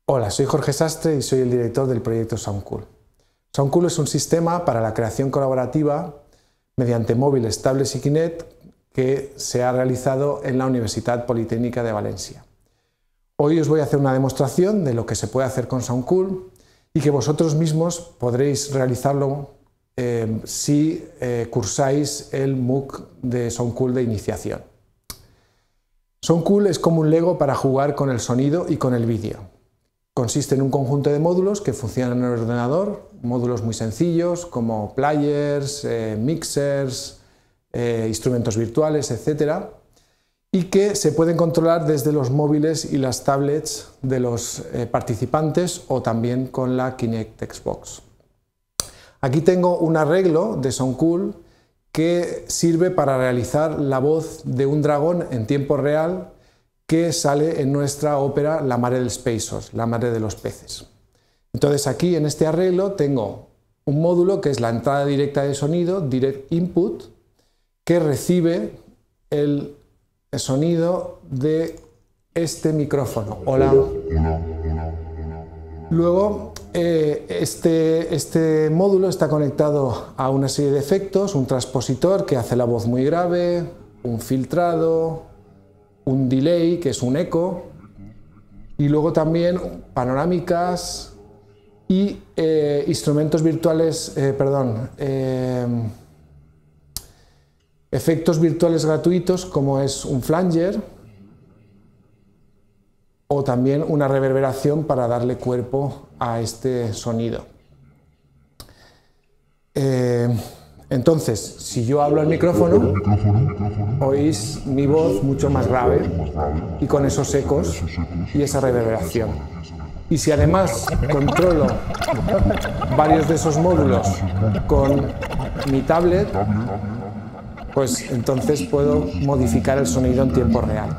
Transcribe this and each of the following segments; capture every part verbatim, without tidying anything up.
Hola, soy Jorge Sastre y soy el director del proyecto Soundcool. Soundcool es un sistema para la creación colaborativa mediante móviles, tablets y Kinect que se ha realizado en la Universitat Politécnica de Valencia. Hoy os voy a hacer una demostración de lo que se puede hacer con Soundcool y que vosotros mismos podréis realizarlo eh, si eh, cursáis el MOOC de Soundcool de iniciación. Soundcool es como un Lego para jugar con el sonido y con el vídeo. Consiste en un conjunto de módulos que funcionan en el ordenador, módulos muy sencillos como players, eh, mixers, eh, instrumentos virtuales, etcétera, y que se pueden controlar desde los móviles y las tablets de los eh, participantes o también con la Kinect Xbox. Aquí tengo un arreglo de Soundcool que sirve para realizar la voz de un dragón en tiempo real que sale en nuestra ópera La Mare dels Peixos, la madre de los peces. Entonces aquí en este arreglo tengo un módulo que es la entrada directa de sonido, Direct Input, que recibe el sonido de este micrófono. Hola. Luego eh, este, este módulo está conectado a una serie de efectos, un transpositor que hace la voz muy grave, un filtrado, un delay, que es un eco, y luego también panorámicas y eh, instrumentos virtuales, eh, perdón, eh, efectos virtuales gratuitos como es un flanger o también una reverberación para darle cuerpo a este sonido. Eh, Entonces, si yo hablo al micrófono, oís mi voz mucho más grave y con esos ecos y esa reverberación. Y si además controlo varios de esos módulos con mi tablet, pues entonces puedo modificar el sonido en tiempo real.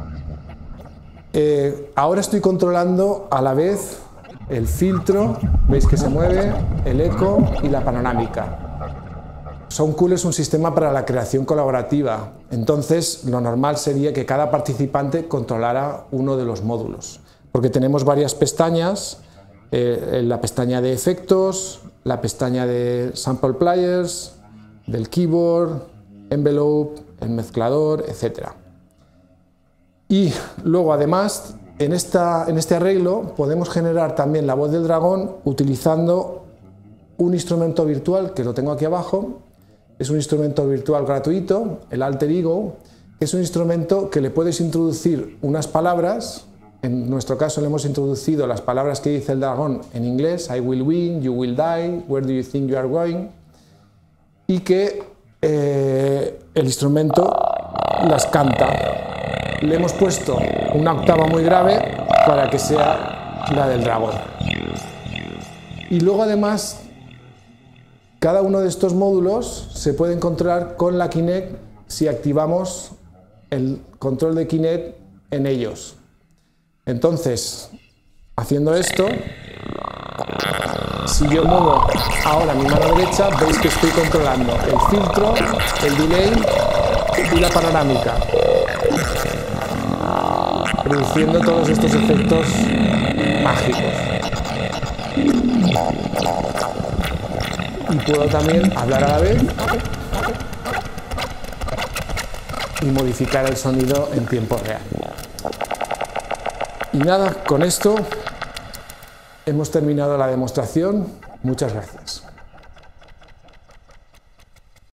Eh, ahora estoy controlando a la vez el filtro, veis que se mueve, el eco y la panorámica. Soundcool es un sistema para la creación colaborativa, entonces lo normal sería que cada participante controlara uno de los módulos, porque tenemos varias pestañas, eh, la pestaña de efectos, la pestaña de sample players, del keyboard, envelope, el mezclador, etcétera. Y luego además en, esta, en este arreglo podemos generar también la voz del dragón utilizando un instrumento virtual que lo tengo aquí abajo. Es un instrumento virtual gratuito, el Alter Ego, que es un instrumento que le puedes introducir unas palabras. En nuestro caso le hemos introducido las palabras que dice el dragón en inglés, I will win, you will die, where do you think you are going, y que eh, el instrumento las canta. Le hemos puesto una octava muy grave para que sea la del dragón. Y luego además cada uno de estos módulos se puede controlar con la Kinect si activamos el control de Kinect en ellos. Entonces, haciendo esto, si yo muevo ahora mi mano derecha, veis que estoy controlando el filtro, el delay y la panorámica, produciendo todos estos efectos mágicos. Y puedo también hablar a la vez y modificar el sonido en tiempo real. Y nada, con esto hemos terminado la demostración. Muchas gracias.